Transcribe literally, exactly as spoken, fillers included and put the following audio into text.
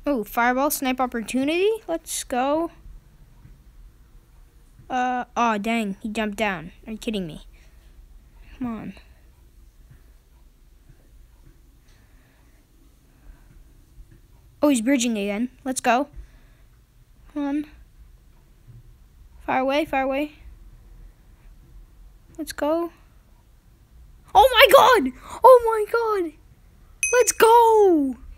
Oh, fireball, snipe opportunity. Let's go. Uh, oh, dang. He jumped down. Are you kidding me? Come on. Oh, he's bridging again. Let's go. Come on. Fire away, fire away. Let's go. Oh my god! Oh my god! Let's go!